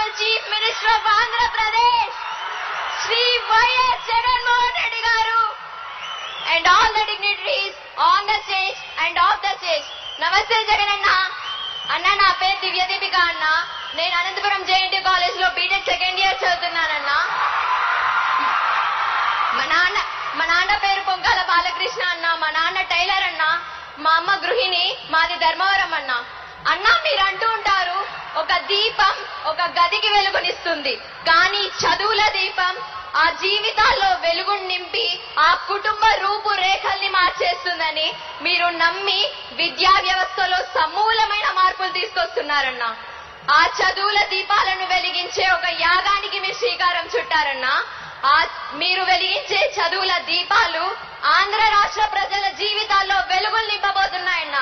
Honorable Chief Minister of Andhra Pradesh, Shri Y.S. Jagannath Reddy Garu, and all the dignitaries on the stage and off the stage. Namaste Jagananna. Anna na పేరు దివ్య దీపిక అన్న. నేను Anantapuram JNT college లో BTech second year చదువుతున్నానన్న. మా నాన్న పేరు పొంగాల బాలకృష్ణ అన్న. మా నాన్న టైలర్ అన్న. మా అమ్మ గృహిణి. మాది ధర్మవరం అన్న. అన్న మీరు అంటూ ఉంటారు ఒక దీపం ఒక గదికి వెలుగునిస్తుంది, కానీ చదువుల దీపం ఆ జీవితాల్లో వెలుగును నింపి ఆ కుటుంబ రూపురేఖల్ని మార్చేస్తుందని మీరు నమ్మి విద్యా వ్యవస్థలో సమూలమైన మార్పులు తీసుకొస్తున్నారన్న. ఆ చదువుల దీపాలను వెలిగించే ఒక యాగానికి మీరు శ్రీకారం చుట్టారన్న. మీరు వెలిగించే చదువుల దీపాలు ఆంధ్ర రాష్ట్ర ప్రజల జీవితాల్లో వెలుగులు నింపబోతున్నాయన్న.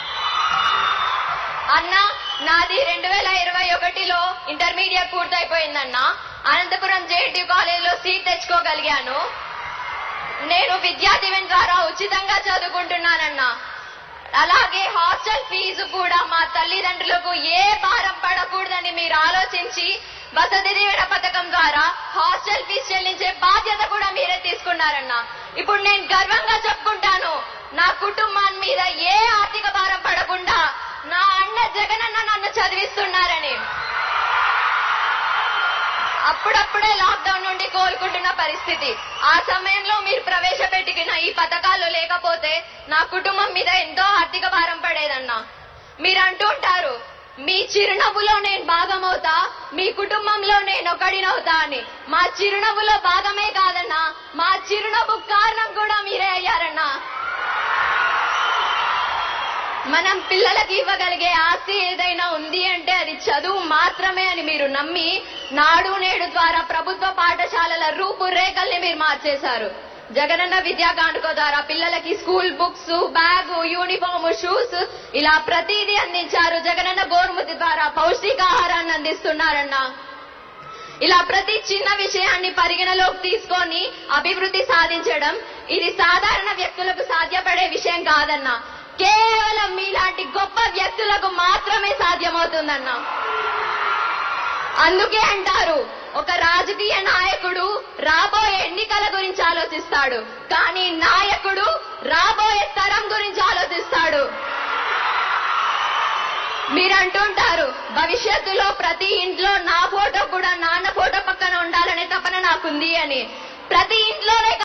అన్న నాది 2021లో ఇంటర్మీడియట్ పూర్తయిపోయిందన్న. అనంతపురం జేఎన్టీ కాలేజీలో సీట్ తెచ్చుకోగలిగాను. నేను విద్యా దీవెన ద్వారా ఉచితంగా చదువుకుంటున్నానన్న. అలాగే హాస్టల్ ఫీజు కూడా మా తల్లిదండ్రులకు ఏ భారం పడకూడదని మీరు ఆలోచించి వసతి దీవెన పథకం ద్వారా హాస్టల్ ఫీజు చెల్లించే బాధ్యత కూడా మీరే తీసుకున్నారన్న. ఇప్పుడు నేను గర్వంగా చెప్పుకుంటాను, నా కుటుంబం మీద ఏ ఆర్థిక భారం పడకుండా నా అన్న జగనన్న నన్ను చదివిస్తున్నారని. అప్పుడప్పుడే లాక్డౌన్ నుండి కోలుకుంటున్న పరిస్థితి. ఆ సమయంలో మీరు ప్రవేశపెట్టిన ఈ పథకాలు లేకపోతే నా కుటుంబం మీద ఎంతో ఆర్థిక భారం పడేదన్నా. మీరు అంటూ ఉంటారు మీ చిరునవ్వులో నేను భాగమవుతా, మీ కుటుంబంలో నేను ఒకడినవుతా అని. మా చిరునవ్వులో భాగమే కాదన్నా, మా చిరునవ్వు కారణం కూడా మీరే అయ్యారన్నా. మనం పిల్లలకి ఇవ్వగలిగే ఆస్తి ఏదైనా ఉంది అంటే అది చదువు మాత్రమే అని మీరు నమ్మి నాడు నేడు ద్వారా ప్రభుత్వ పాఠశాలల రూపురేఖల్ని మీరు మార్చేశారు. జగనన్న విద్యా కానుక ద్వారా పిల్లలకి school books, bag, uniform, shoes ఇలా ప్రతిదీ అందించారు. జగనన్న గోరుముద్ద ద్వారా పౌష్టికాహారాన్ని అందిస్తున్నారన్న. ఇలా ప్రతి చిన్న విషయాన్ని పరిగణలోకి తీసుకొని అభివృద్ధి సాధించడం ఇది సాధారణ వ్యక్తులకు సాధ్యపడే విషయం కాదన్నా. కేవలం మీలాంటి గొప్ప వ్యక్తులకు మాత్రమే సాధ్యమవుతుందన్న. అందుకే అంటారు ఒక రాజకీయ నాయకుడు రాబోయే ఎన్నికల గురించి ఆలోచిస్తాడు, కానీ నాయకుడు రాబోయే తరం గురించి ఆలోచిస్తాడు. మీరంటుంటారు భవిష్యత్తులో ప్రతి ఇంట్లో నా ఫోటో కూడా నాన్న ఫోటో పక్కన ఉండాలనే తపన నాకుంది అని. ప్రతి ఇంట్లోనే